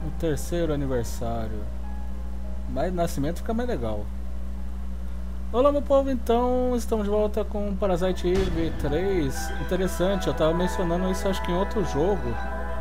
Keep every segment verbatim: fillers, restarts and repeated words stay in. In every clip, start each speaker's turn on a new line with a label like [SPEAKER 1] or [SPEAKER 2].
[SPEAKER 1] O terceiro aniversário. Mas nascimento fica mais legal. Olá meu povo, então estamos de volta com Parasite Eve três. Interessante, eu tava mencionando isso acho que em outro jogo.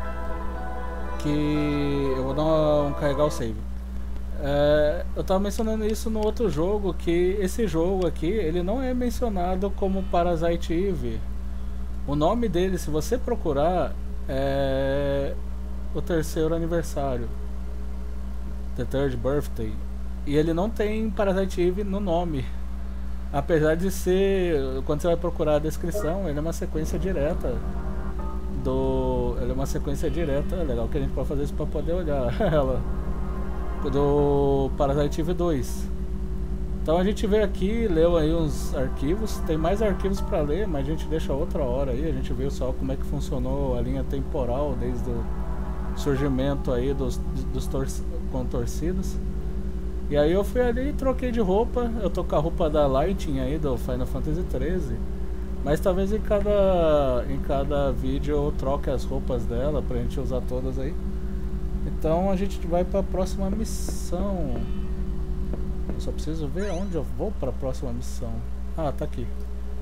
[SPEAKER 1] Que eu vou dar uma, um carregar o save. É, eu tava mencionando isso no outro jogo, que esse jogo aqui, ele não é mencionado como Parasite Eve. O nome dele, se você procurar, é o terceiro aniversário, The Third Birthday, e ele não tem Parasite Eve no nome, apesar de ser, quando você vai procurar a descrição, ele é uma sequência direta do, ele é uma sequência direta, é legal que a gente pode fazer isso para poder olhar ela, do Parasite Eve dois. Então a gente veio aqui, leu aí uns arquivos, tem mais arquivos para ler, mas a gente deixa outra hora aí, a gente viu só como é que funcionou a linha temporal desde o surgimento aí dos, dos contorcidos. E aí eu fui ali e troquei de roupa, eu tô com a roupa da Lightning aí do Final Fantasy treze, mas talvez em cada, em cada vídeo eu troque as roupas dela pra gente usar todas aí. Então a gente vai para a próxima missão. Eu só preciso ver onde eu vou para a próxima missão. Ah, tá aqui.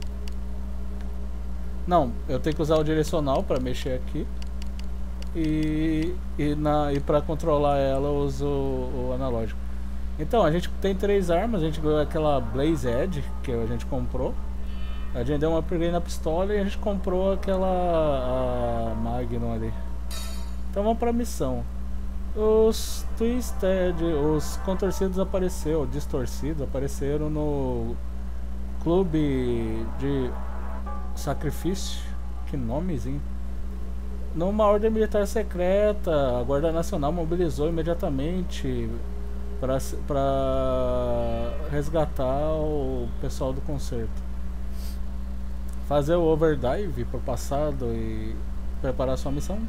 [SPEAKER 1] Não, eu tenho que usar o direcional para mexer aqui. E, e, na, e para controlar ela eu uso o, o analógico. Então a gente tem três armas. A gente ganhou aquela Blaze Edge que a gente comprou. A gente deu uma upgrade na pistola e a gente comprou aquela a Magnum ali. Então vamos para a missão. Os Twisted, os contorcidos apareceram, distorcidos apareceram no clube de sacrifício, que nomezinho. Numa ordem militar secreta, a Guarda Nacional mobilizou imediatamente para para resgatar o pessoal do concerto. Fazer o overdrive pro passado e preparar sua missão.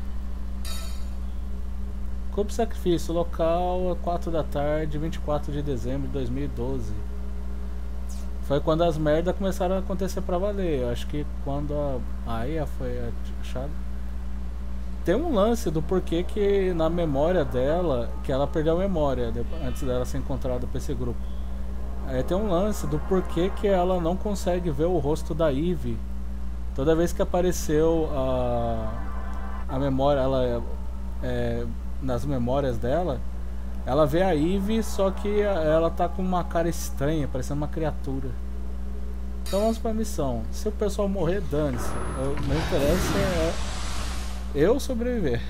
[SPEAKER 1] Clube Sacrifício, local quatro da tarde, vinte e quatro de dezembro de dois mil e doze. Foi quando as merdas começaram a acontecer pra valer. Eu acho que quando a Aya foi achada. Tem um lance do porquê que na memória dela, que ela perdeu a memória antes dela ser encontrada por esse grupo. Aí tem um lance do porquê que ela não consegue ver o rosto da Eve. Toda vez que apareceu a, a memória, ela é, nas memórias dela, ela vê a Eve, só que ela tá com uma cara estranha, parecendo uma criatura. Então vamos pra missão. Se o pessoal morrer, dane-se. O meu interesse é eu sobreviver.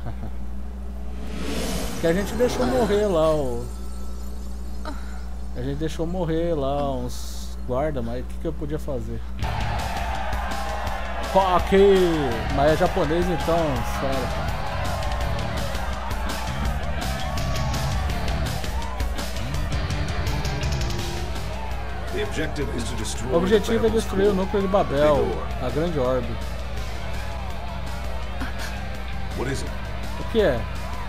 [SPEAKER 1] Que a gente deixou morrer lá o... A gente deixou morrer lá uns guarda, mas o que, que eu podia fazer? Fuck! Mas é japonês então, sério. O objetivo é destruir o núcleo de Babel, a grande orbe. O que é?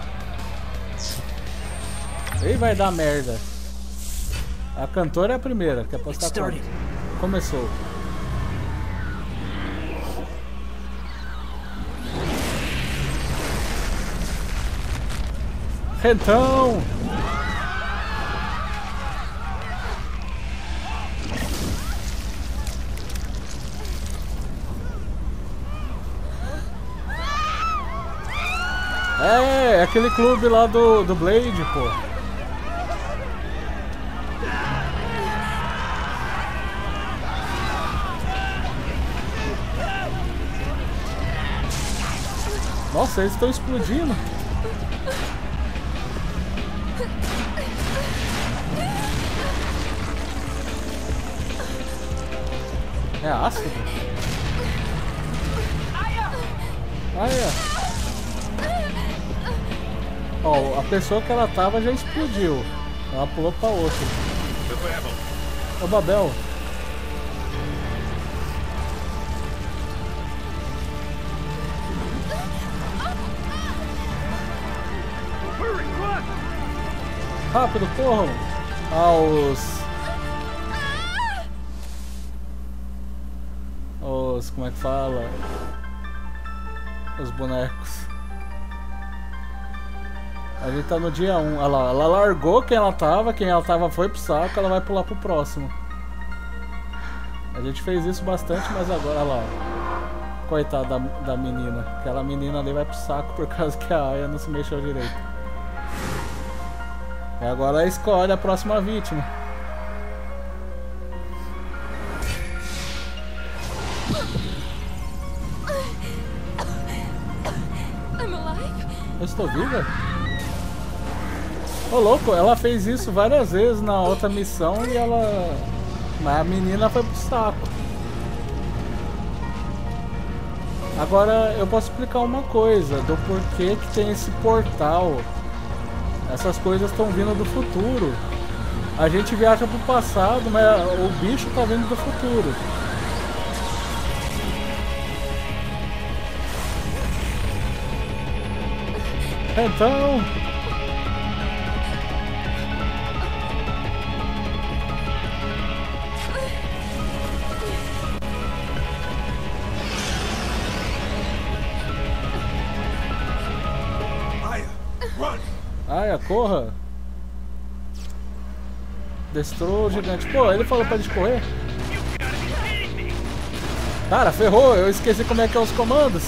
[SPEAKER 1] Aí vai dar merda. A cantora é a primeira, que é pra estar com... Começou. Então... É, é aquele clube lá do, do Blade, pô. Nossa, eles estão explodindo. É ácido? Ah, é. Ó, oh, a pessoa que ela tava já explodiu. Ela pulou pra outra. Ô, Babel. Rápido, corram! Aos... Os... como é que fala? Os bonecos. A gente tá no dia um. Olha lá, ela largou quem ela tava, quem ela tava foi pro saco, ela vai pular pro próximo. A gente fez isso bastante, mas agora, olha lá. Coitada da, da menina. Aquela menina ali vai pro saco por causa que a Aya não se mexeu direito. E agora ela escolhe a próxima vítima. Eu estou viva? Ô louco, ela fez isso várias vezes na outra missão e ela... Mas a menina foi pro saco. Agora eu posso explicar uma coisa do porquê que tem esse portal. Essas coisas estão vindo do futuro. A gente viaja pro passado, mas o bicho tá vindo do futuro. Então... Aya, corra! Destrua o gigante. Pô, ele falou pra gente correr. Cara, ferrou! Eu esqueci como é que é os comandos.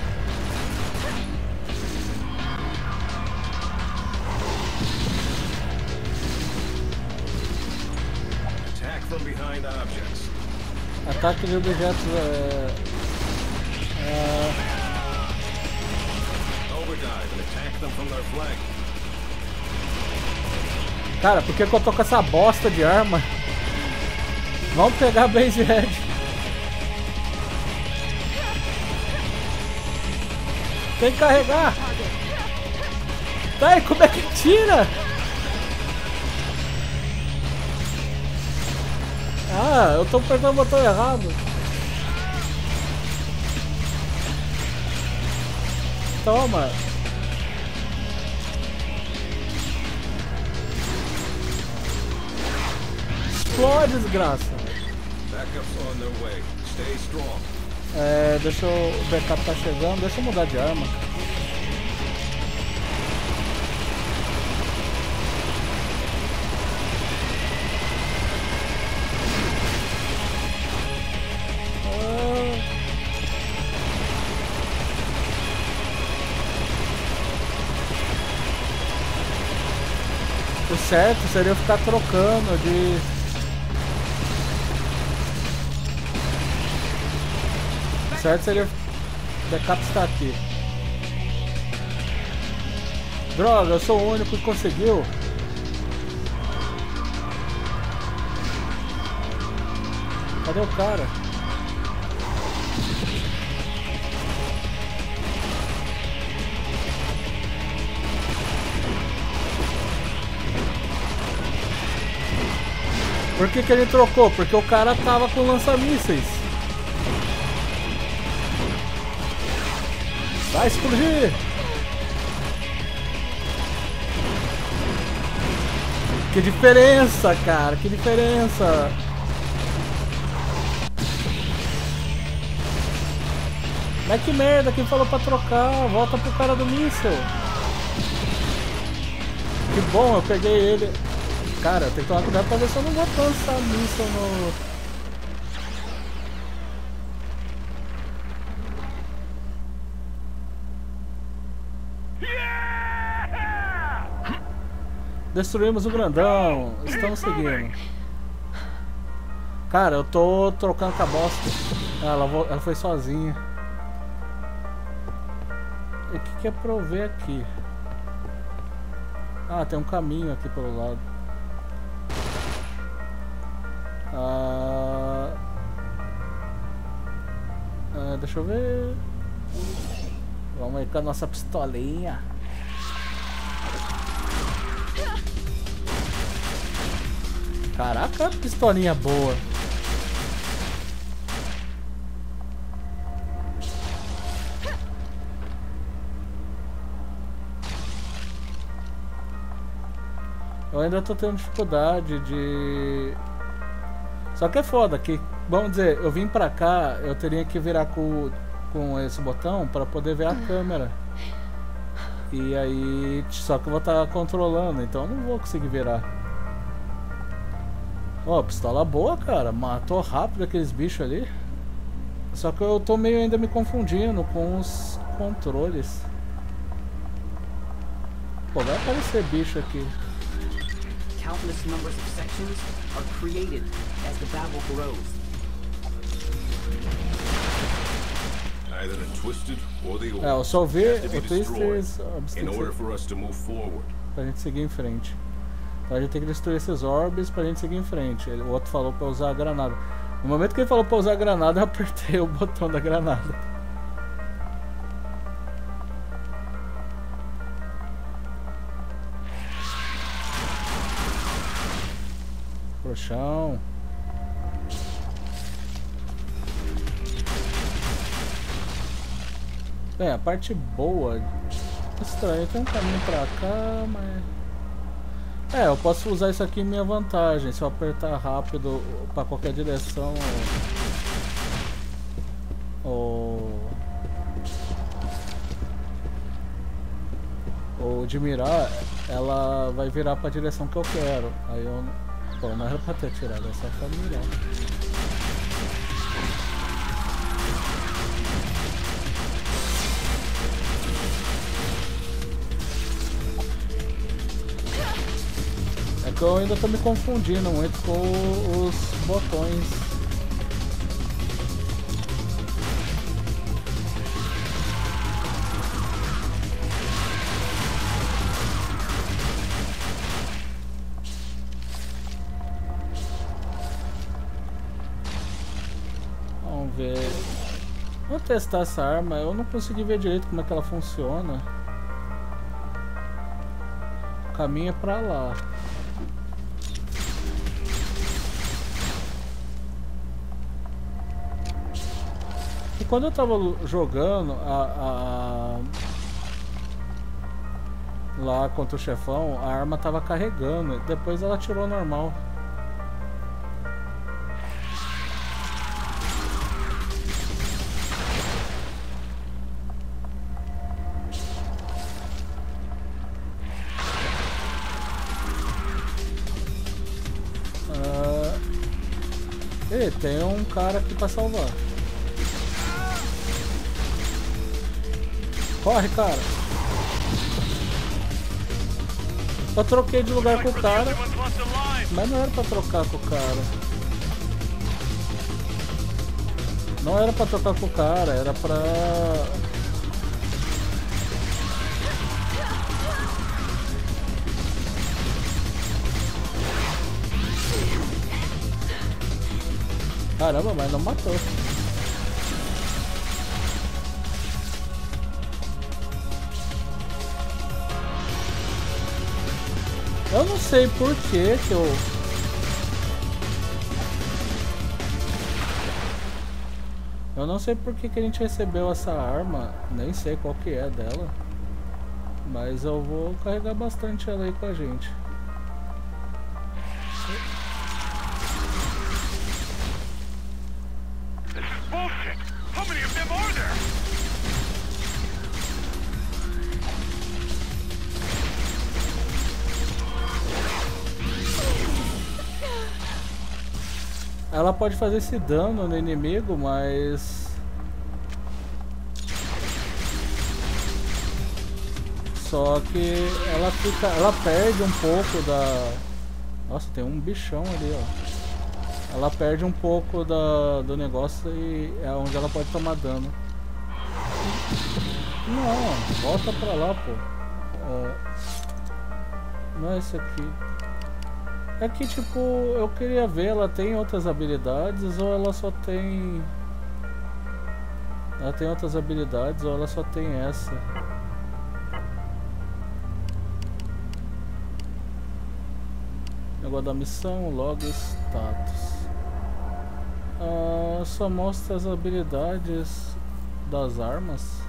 [SPEAKER 1] Ataque de objetos. É... É... Cara, por que que eu tô com essa bosta de arma? Vamos pegar a Blaze Red. Tem que carregar. Tá, e como é que tira? Ah, eu tô apertando o botão errado. Toma. Explode, desgraça. É, deixa eu... O backup tá chegando. Deixa eu mudar de arma. O certo seria eu ficar trocando de... O certo seria... O backup está aqui. Droga, eu sou o único que conseguiu. Cadê o cara? Por que que ele trocou? Porque o cara tava com lança-mísseis. Vai explodir! Que diferença, cara! Que diferença! Mas que merda! Quem falou pra trocar? Volta pro cara do míssil! Que bom, eu peguei ele. Cara, tem que tomar cuidado pra ver se eu não vou lançar míssil no... Destruímos o grandão. Estamos seguindo. Cara, eu tô trocando com a bosta. Ela, ela foi sozinha. E o que, que é pra eu ver aqui? Ah, tem um caminho aqui pelo lado. Ah, ah, deixa eu ver. Vamos aí com a nossa pistolinha. Caraca, pistolinha boa. Eu ainda tô tendo dificuldade de... Só que é foda que, vamos dizer, eu vim pra cá, eu teria que virar com, com esse botão pra poder ver a câmera. E aí, só que eu vou estar controlando, então eu não vou conseguir virar. Ó, oh, pistola boa, cara. Matou rápido aqueles bichos ali. Só que eu tô meio ainda me confundindo com os controles. Pô, vai aparecer bicho aqui.
[SPEAKER 2] Countless numbers of sections are created as the battle grows.
[SPEAKER 3] Either the twisted or the old.
[SPEAKER 1] É, eu só vi
[SPEAKER 3] have to be
[SPEAKER 1] o
[SPEAKER 3] destroyed
[SPEAKER 1] Twisted
[SPEAKER 3] in order for us to move forward.
[SPEAKER 1] pra gente seguir em frente. Então a gente tem que destruir esses orbes pra gente seguir em frente. Ele- O outro falou pra usar a granada. No momento que ele falou pra usar a granada, eu apertei o botão da granada. Pro chão. Bem, a parte boa. Estranho, tem um caminho pra cá, mas. É, eu posso usar isso aqui em minha vantagem. Se eu apertar rápido pra qualquer direção. Ou. Ou de mirar, ela vai virar pra direção que eu quero. Aí eu. Pô, não era pra ter tirado, é só pra mirar. É que eu ainda tô me confundindo muito com os botões. Vamos ver. Vou testar essa arma. Eu não consegui ver direito como é que ela funciona. O caminho é pra lá. E quando eu tava jogando a, a- lá contra o chefão, a arma tava carregando. Depois ela tirou normal. Ah, e tem um cara aqui pra salvar. Corre, cara. Eu troquei de lugar com o cara, mas não era pra trocar com o cara. Não era pra trocar com o cara, era pra... Caramba, mas não matou. Eu não sei por que que eu... Eu não sei por que que a gente recebeu essa arma, nem sei qual que é dela. Mas eu vou carregar bastante ela aí com a gente.
[SPEAKER 4] This is bullshit! How many of them are there?
[SPEAKER 1] Ela pode fazer esse dano no inimigo, mas... Só que ela fica... Ela perde um pouco da... Nossa, tem um bichão ali, ó. Ela perde um pouco da, do negócio e é onde ela pode tomar dano. Não, volta pra lá, pô. É, não é esse aqui. É que, tipo, eu queria ver, ela tem outras habilidades ou ela só tem... Ela tem outras habilidades ou ela só tem essa. Negócio da missão, log status. Ah, só mostra as habilidades das armas.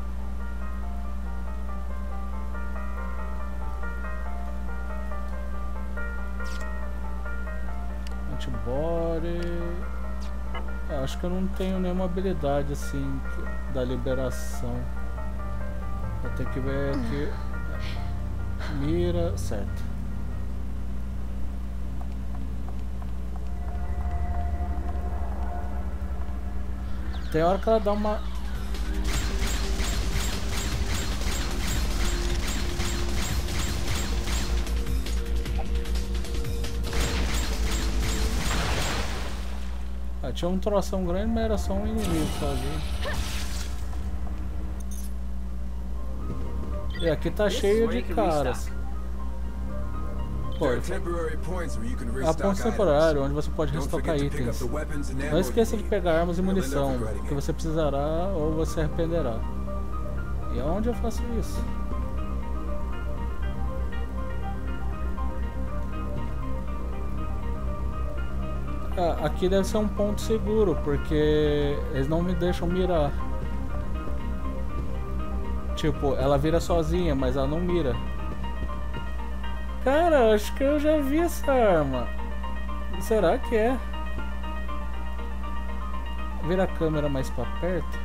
[SPEAKER 1] Antibody. É, acho que eu não tenho nenhuma habilidade assim que- da liberação. Eu tem que ver aqui. Mira, certo. Tem hora que ela dá uma... Ah, tinha um troção grande, mas era só um inimigo sozinho. E aqui tá cheio de caras. Pô, há pontos temporários onde você pode restocar itens. Não esqueça de pegar armas e munição, que você precisará ou você arrependerá. E aonde eu faço isso? Ah, aqui deve ser um ponto seguro, porque eles não me deixam mirar. Tipo, ela vira sozinha, mas ela não mira. Cara, acho que eu já vi essa arma. Será que é? Vira a câmera mais pra perto.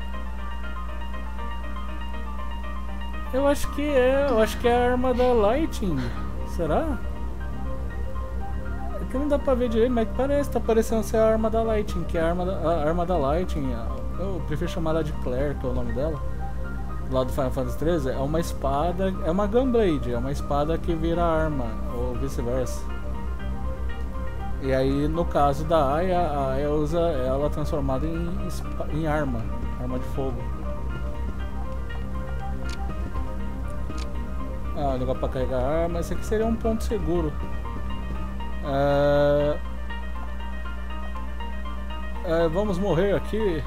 [SPEAKER 1] Eu acho que é, eu acho que é a arma da Lightning. Será? É que não dá pra ver direito, mas parece, tá parecendo ser a arma da Lightning, que é a arma da, a arma da Lightning. Eu prefiro chamar ela de Claire, que é o nome dela. Lá do Final Fantasy treze, é uma espada, é uma Gunblade, é uma espada que vira arma, ou vice-versa. E aí, no caso da Aya, a Aya usa ela transformada em, em arma, arma de fogo. Ah, negócio pra carregar arma, esse aqui seria um ponto seguro. É... É, vamos morrer aqui.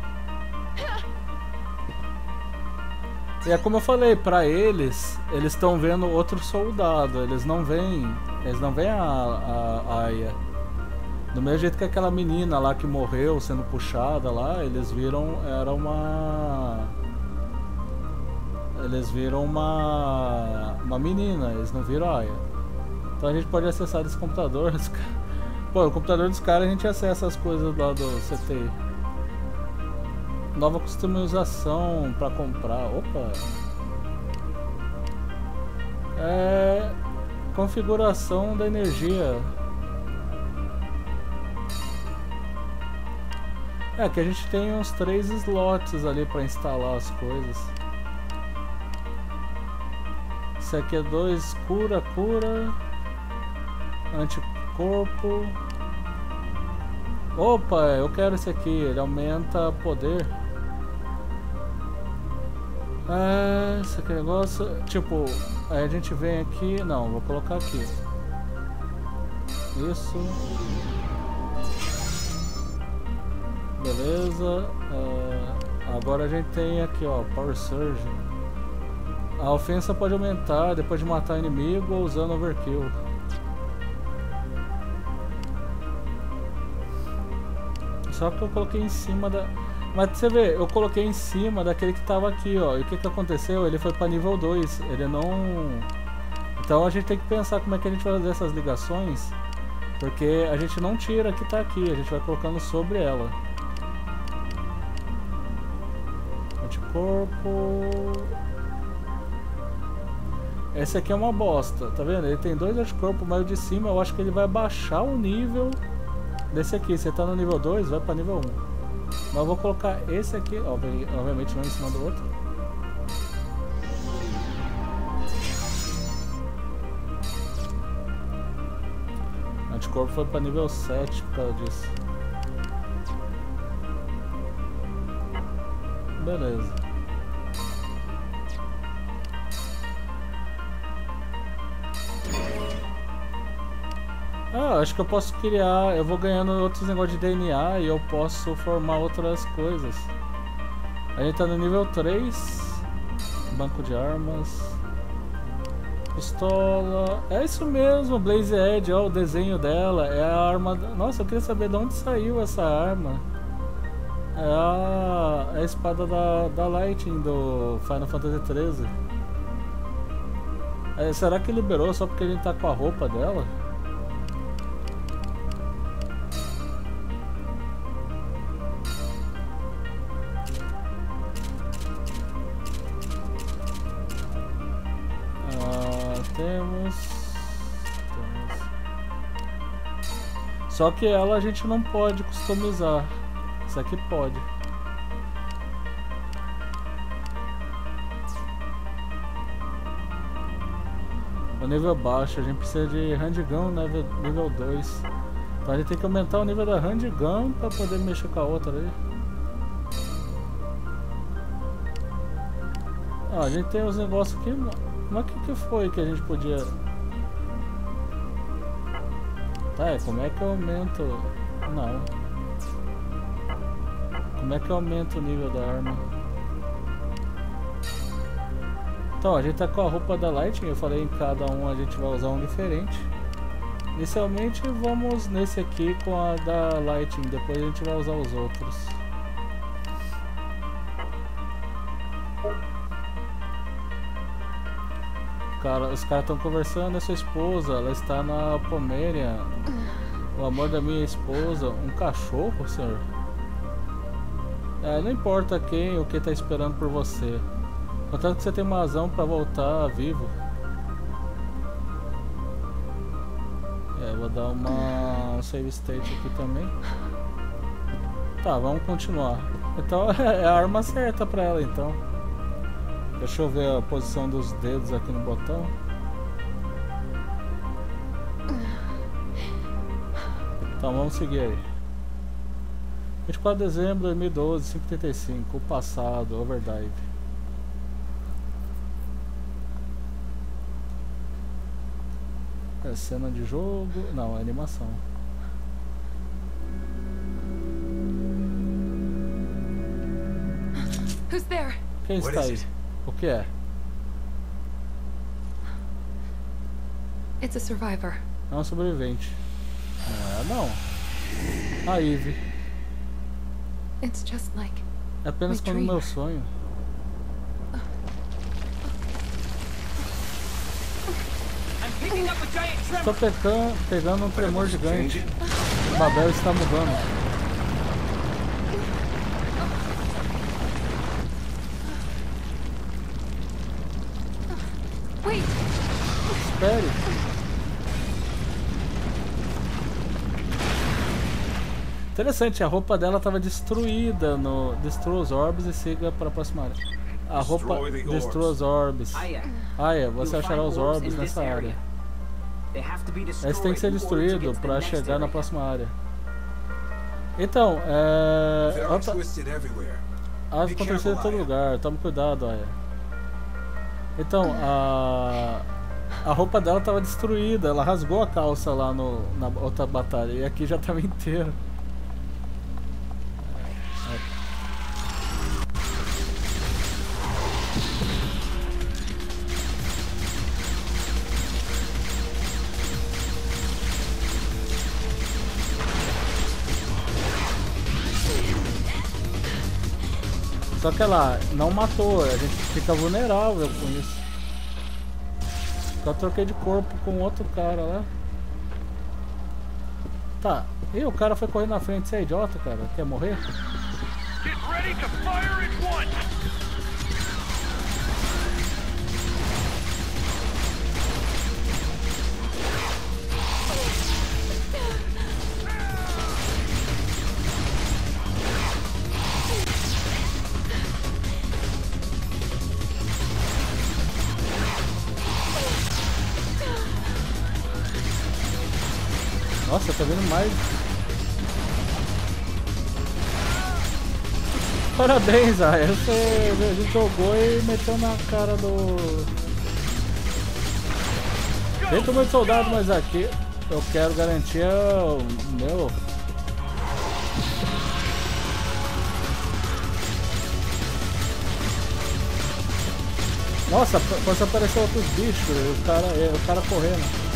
[SPEAKER 1] E é como eu falei, pra eles, eles estão vendo outro soldado, eles não veem, eles não veem a, a, a Aya. Do mesmo jeito que aquela menina lá que morreu sendo puxada lá, eles viram, era uma... Eles viram uma... uma menina, eles não viram a Aya. Então a gente pode acessar esse computador. Pô, o computador dos caras a gente acessa as coisas lá do C T I. Nova customização para comprar. Opa! É... Configuração da energia. É que a gente tem uns três slots ali para instalar as coisas. Esse aqui é dois cura, cura, anticorpo. Opa, eu quero esse aqui, ele aumenta poder. Ah, esse aqui é negócio, tipo, aí a gente vem aqui, não, vou colocar aqui. Isso. Beleza. Ah, agora a gente tem aqui, ó, Power Surge. A ofensa pode aumentar depois de matar inimigo ou usando overkill. Só que eu coloquei em cima da... Mas você vê, eu coloquei em cima daquele que tava aqui, ó. E o que que aconteceu? Ele foi pra nível dois. Ele não... Então a gente tem que pensar como é que a gente vai fazer essas ligações. Porque a gente não tira que tá aqui. A gente vai colocando sobre ela. Anticorpo... Esse aqui é uma bosta, tá vendo? Ele tem dois anticorpos, mas o de cima eu acho que ele vai baixar o nível desse aqui. Você tá no nível dois, vai pra nível um. Mas eu vou colocar esse aqui, obviamente não em cima do outro. O anticorpo foi pra nível sete por causa disso. Beleza. Ah, acho que eu posso criar, eu vou ganhando outros negócios de D N A e eu posso formar outras coisas. A gente tá no nível três, banco de armas, pistola, é isso mesmo, Blaze Edge, ó, o desenho dela, é a arma, nossa, eu queria saber de onde saiu essa arma. É a, é a espada da, da Lightning do Final Fantasy treze. É, será que liberou só porque a gente tá com a roupa dela? temos... temos. Só que ela a gente não pode customizar. Isso aqui pode. O nível baixo, a gente precisa de handgun nível, nível dois. Então a gente tem que aumentar o nível da handgun para poder mexer com a outra ali. Ah, a gente tem os negócios aqui. Mas o que, que foi que a gente podia... Tá, é, como é que eu aumento... Não. Como é que eu aumento o nível da arma? Então, a gente tá com a roupa da Lightning, eu falei em cada um a gente vai usar um diferente. Inicialmente vamos nesse aqui com a da Lightning, depois a gente vai usar os outros. Cara, os caras estão conversando, é sua esposa, ela está na Pomerania. O amor da minha esposa, um cachorro, senhor? É, não importa quem ou quem está esperando por você. Contanto que você tem uma razão para voltar vivo. É, vou dar uma um save state aqui também. Tá, vamos continuar. Então é a arma certa para ela então. Deixa eu ver a posição dos dedos aqui no botão. Então vamos seguir aí. vinte e quatro de dezembro de dois mil e doze, cinco e trinta e cinco, o passado, Overdrive. É cena de jogo, não, é animação.
[SPEAKER 5] Who's there?
[SPEAKER 1] Quem está aí? O que é?
[SPEAKER 5] It's a survivor.
[SPEAKER 1] É um sobrevivente. Não é não. A Eve.
[SPEAKER 5] It's just like
[SPEAKER 1] É apenas
[SPEAKER 5] my
[SPEAKER 1] como o
[SPEAKER 5] dream.
[SPEAKER 1] meu sonho.
[SPEAKER 2] I'm picking up a giant
[SPEAKER 1] Estou
[SPEAKER 2] tremor.
[SPEAKER 1] pegando, pegando um tremor gigante. Babel está mudando.
[SPEAKER 5] Wait!
[SPEAKER 1] Espere. Interessante, a roupa dela estava destruída no... Destrua os orbes e siga para a próxima área. A roupa
[SPEAKER 3] Destroy the
[SPEAKER 1] destrua os orbes.
[SPEAKER 2] Aya,
[SPEAKER 1] Ah, é, você
[SPEAKER 2] you'll
[SPEAKER 1] achará
[SPEAKER 2] find
[SPEAKER 1] os
[SPEAKER 2] orbs
[SPEAKER 1] orbes
[SPEAKER 2] in this
[SPEAKER 1] nessa área.
[SPEAKER 2] area. They have to be
[SPEAKER 1] Esse tem que ser
[SPEAKER 2] destroyed in order to
[SPEAKER 1] destruído
[SPEAKER 2] get to the
[SPEAKER 1] para
[SPEAKER 2] next
[SPEAKER 1] chegar na
[SPEAKER 2] area.
[SPEAKER 1] próxima área. Então, é...
[SPEAKER 6] They're
[SPEAKER 1] ela tá-
[SPEAKER 6] twisted everywhere.
[SPEAKER 1] ela
[SPEAKER 6] Be
[SPEAKER 1] ficou torcida em
[SPEAKER 6] careful,
[SPEAKER 1] todo
[SPEAKER 6] Aya.
[SPEAKER 1] lugar, tome cuidado, Aya. Então, a... A roupa dela estava destruída, ela rasgou a calça lá no, na outra batalha e aqui já estava inteira. Só que ela não matou, a gente fica vulnerável com isso. Eu troquei de corpo com outro cara lá. Tá, e o cara foi correr na frente, você é idiota, cara? Quer morrer?
[SPEAKER 4] Get ready to fire at once!
[SPEAKER 1] Nossa, tá vendo mais. Parabéns, Aya. Você a gente jogou e meteu na cara do. Feito muito soldado, mas aqui eu quero garantir o meu. Nossa, quando apareceu outros bichos, o cara, o cara correndo.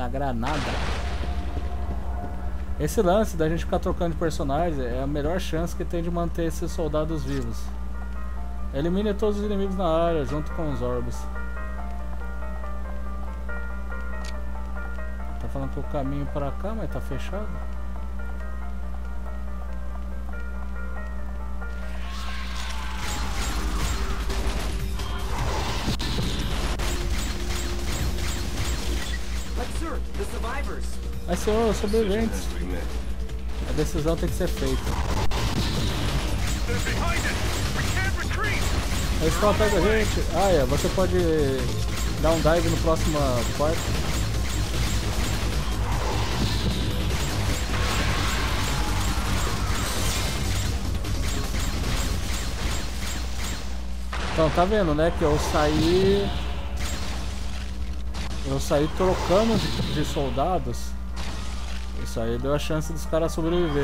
[SPEAKER 1] a granada. Esse lance da gente ficar trocando de personagem é a melhor chance que tem de manter esses soldados vivos. Elimine todos os inimigos na área junto com os orbes. Tá falando que o caminho pra cá, mas tá fechado. Mas senhor, sobreviventes. A decisão tem que ser feita. Eles estão atrás da gente. Ah, é, você pode dar um dive no próximo quarto. Então, tá vendo, né, que eu saí... Eu saí trocando de, de soldados. Isso aí deu a chance dos caras sobreviver.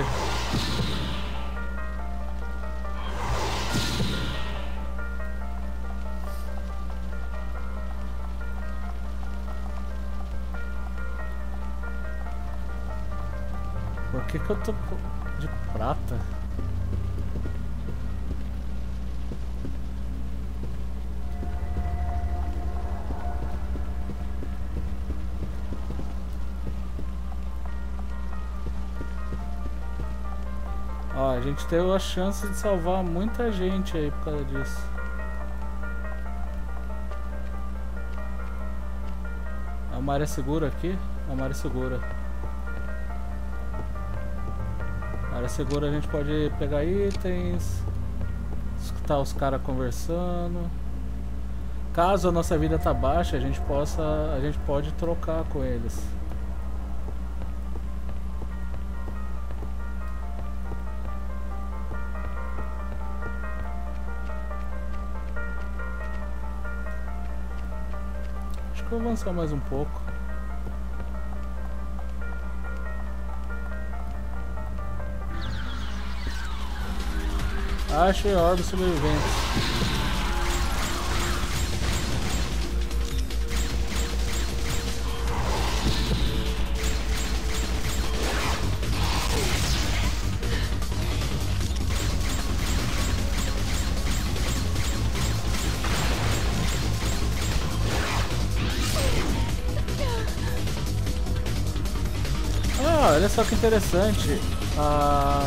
[SPEAKER 1] Por que que eu tô de prata? Ó, a gente teve a chance de salvar muita gente aí por causa disso. É uma área segura aqui? É uma área segura. Na área segura a gente pode pegar itens, escutar os caras conversando. Caso a nossa vida tá baixa, a gente possa, a gente pode trocar com eles. Vou avançar mais um pouco. Achei a ordem sobreviventes. Olha só que interessante. Ah...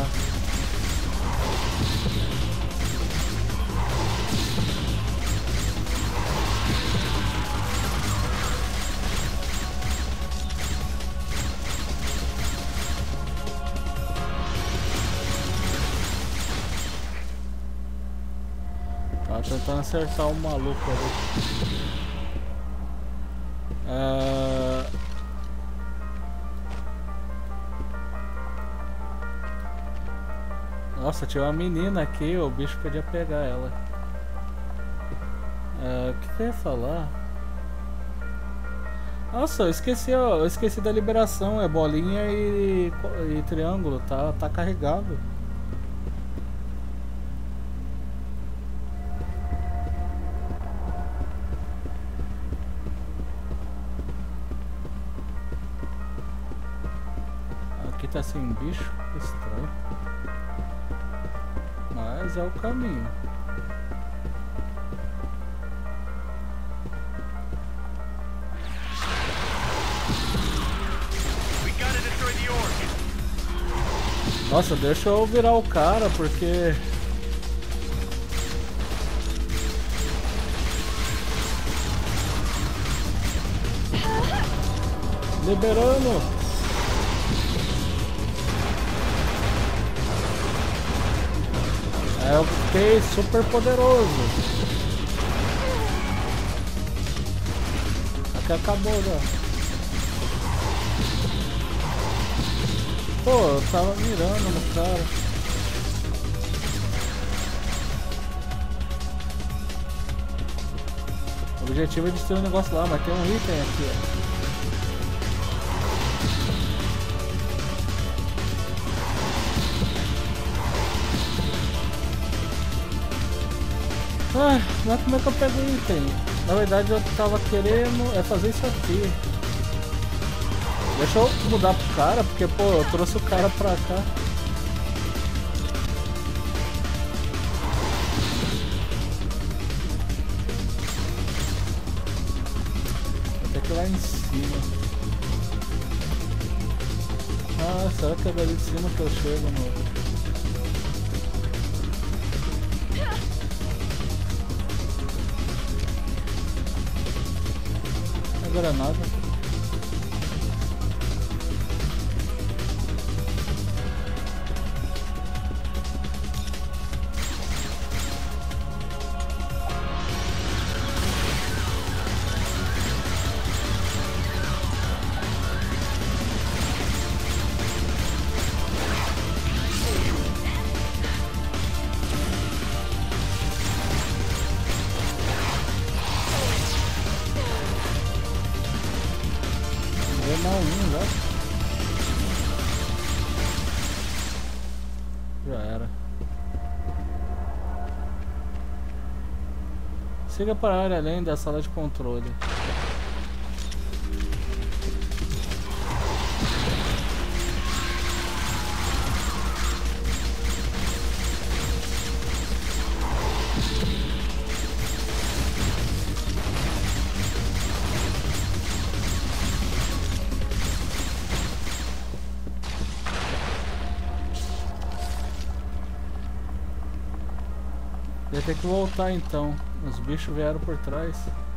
[SPEAKER 1] Tava tentando acertar um maluco ali. Ah... Nossa, tinha uma menina aqui, o bicho podia pegar ela. O uh, que, que eu ia falar? Nossa, eu esqueci, ó, eu esqueci da liberação, é bolinha e, e triângulo, tá, tá carregado. Aqui tá sem bicho, estranho. Mas é o caminho. Nossa, deixa eu virar o cara, porque... Liberando! É, eu fiquei super poderoso. Aqui acabou, né? Pô, eu tava mirando no cara. O objetivo é destruir um negócio lá, mas tem um item aqui, ó. Ah, mas como é que eu pego o item? Na verdade eu tava querendo é fazer isso aqui. Deixa eu mudar pro cara, porque, pô, eu trouxe o cara pra cá. Até que lá em cima. Ah, será que é dali de cima que eu chego no... Agora nada. Siga para a área além da sala de controle. Vai ter que voltar então. Os bichos vieram por trás.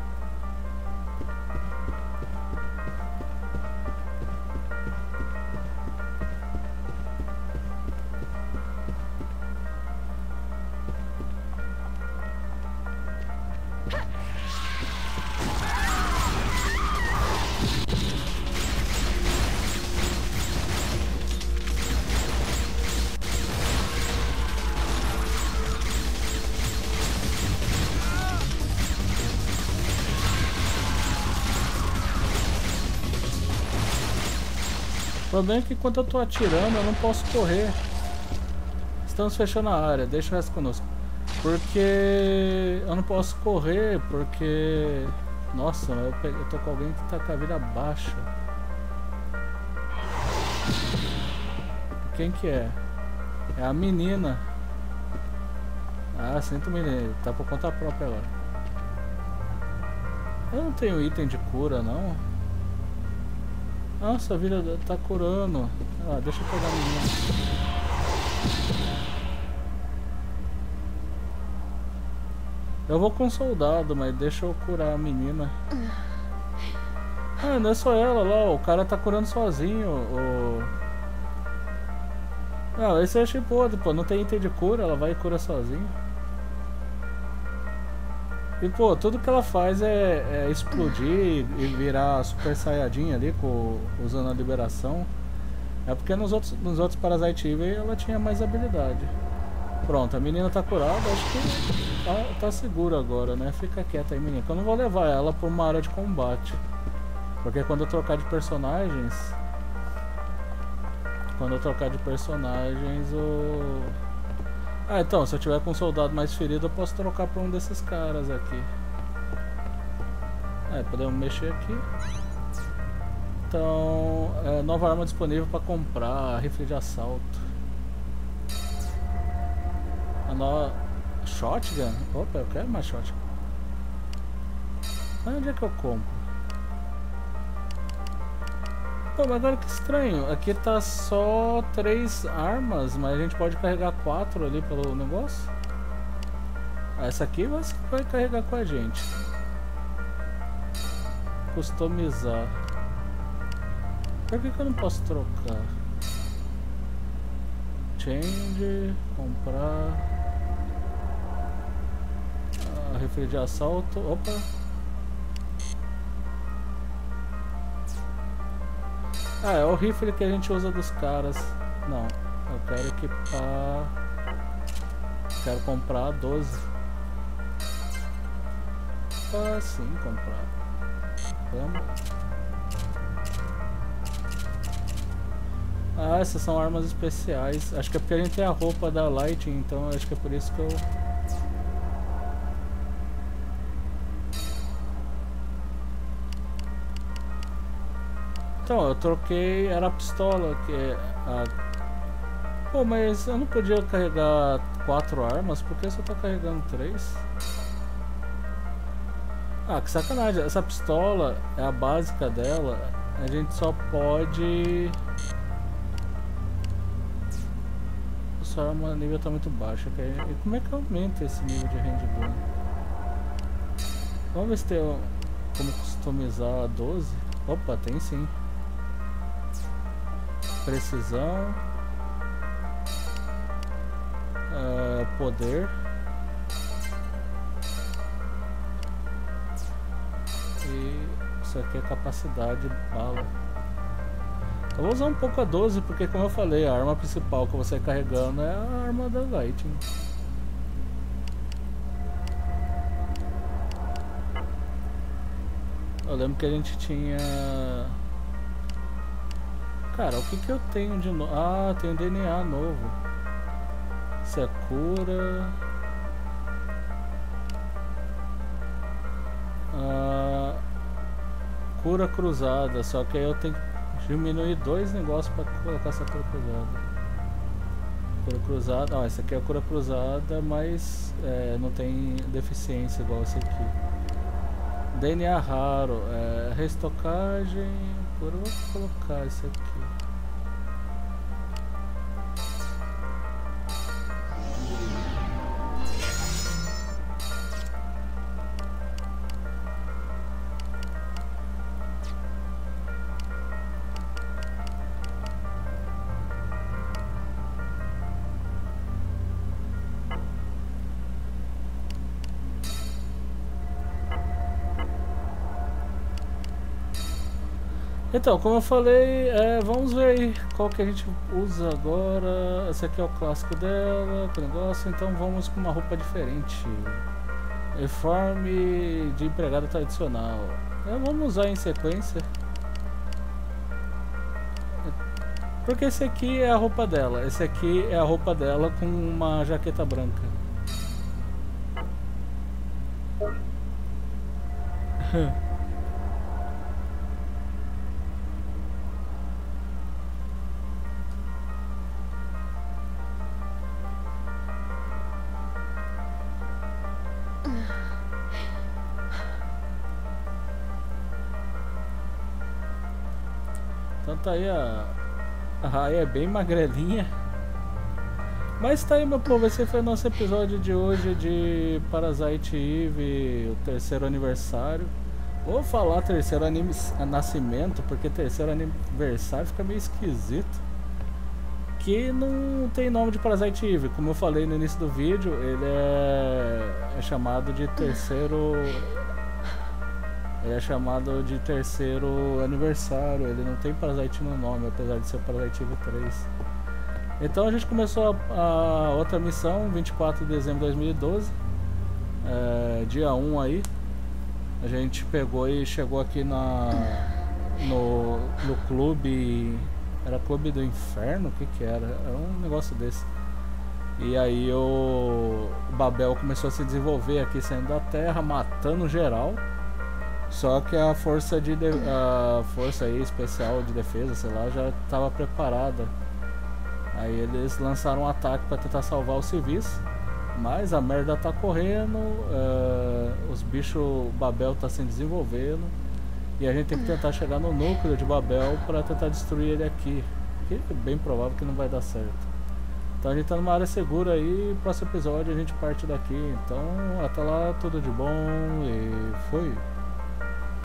[SPEAKER 1] O problema é que enquanto eu tô atirando eu não posso correr. Estamos fechando a área, deixa o resto conosco. Porque eu não posso correr, porque... Nossa, eu, peguei, eu tô com alguém que tá com a vida baixa. Quem que é? É a menina. Ah, sinto menina, tá por conta própria agora. Eu não tenho item de cura não. Nossa, a vida tá curando. Ah, deixa eu pegar a menina. Eu vou com o soldado, mas deixa eu curar a menina. Ah, não é só ela lá, o cara tá curando sozinho. O... Ah, esse eu achei podre, pô. Não tem item de cura, ela vai e cura sozinha. E pô, tudo que ela faz é, é explodir e virar Super Saiyajin ali, com, usando a liberação. É porque nos outros, nos outros Parasite Eve ela tinha mais habilidade. Pronto, a menina tá curada, acho que tá, tá segura agora, né? Fica quieta aí, menina, que eu não vou levar ela pra uma área de combate. Porque quando eu trocar de personagens... Quando eu trocar de personagens, o... Ah, então, se eu tiver com um soldado mais ferido, eu posso trocar pra um desses caras aqui. É, podemos mexer aqui. Então, é, nova arma disponível pra comprar, rifle de assalto. A nova... Shotgun? Opa, eu quero mais shotgun. Mas onde é que eu compro? Pô, mas agora que estranho, aqui tá só três armas, mas a gente pode carregar quatro ali pelo negócio. Ah, essa aqui vai, vai carregar com a gente. Customizar. Por que que eu não posso trocar? Change, comprar. Ah, rifle de assalto, opa. Ah, é o rifle que a gente usa dos caras. Não, eu quero equipar. Quero comprar doze. Ah, sim, comprar. Vamos. Ah, essas são armas especiais. Acho que é porque a gente tem a roupa da Lightning, então acho que é por isso que eu... Então, eu troquei, era a pistola, que é a... Pô, mas eu não podia carregar quatro armas, por que eu só tô carregando três? Ah, que sacanagem, essa pistola é a básica dela, a gente só pode... Sua arma nível tá muito baixo, okay? E como é que aumenta esse nível de handgun? Vamos ver se tem como customizar a doze. Opa, tem sim. Precisão. Uh, poder. E isso aqui é capacidade bala. Eu vou usar um pouco a doze porque, como eu falei, a arma principal que você carregando é a arma da Lightning. Eu lembro que a gente tinha... Cara, o que que eu tenho de novo? Ah, tem D N A novo. Isso é cura... Ah, cura cruzada, só que aí eu tenho que diminuir dois negócios para colocar essa cura cruzada. Cura cruzada, ó, essa aqui é a cura cruzada, mas é, não tem deficiência igual esse aqui. D N A raro, é, restocagem, agora eu vou colocar esse aqui. Então, como eu falei, é, vamos ver aí qual que a gente usa agora. Esse aqui é o clássico dela, que negócio, então vamos com uma roupa diferente. Uniforme de empregada tradicional. É, vamos usar em sequência. Porque esse aqui é a roupa dela. Esse aqui é a roupa dela com uma jaqueta branca. Então tá aí a... A Rai é bem magrelinha. Mas tá aí, meu povo, esse foi o nosso episódio de hoje de Parasite Eve, o terceiro aniversário. Vou falar terceiro anime... nascimento, porque terceiro aniversário fica meio esquisito. Que não tem nome de Parasite Eve, como eu falei no início do vídeo, ele é, é chamado de terceiro... Ele é chamado de terceiro aniversário, ele não tem Parasite no nome, apesar de ser Parasite Eve três. Então a gente começou a, a outra missão, vinte e quatro de dezembro de dois mil e doze, é, dia um aí. A gente pegou e chegou aqui na, no, no clube, era Clube do Inferno, o que que era? Era um negócio desse. E aí o, o Babel começou a se desenvolver aqui, saindo da Terra, matando geral. Só que a força de, de a força aí especial de defesa, sei lá, já estava preparada. Aí eles lançaram um ataque para tentar salvar os civis, mas a merda tá correndo, uh, os bichos Babel tá se desenvolvendo e a gente tem que tentar chegar no núcleo de Babel para tentar destruir ele aqui, que é bem provável que não vai dar certo. Então a gente tá numa área segura aí, próximo episódio a gente parte daqui. Então até lá, tudo de bom e fui!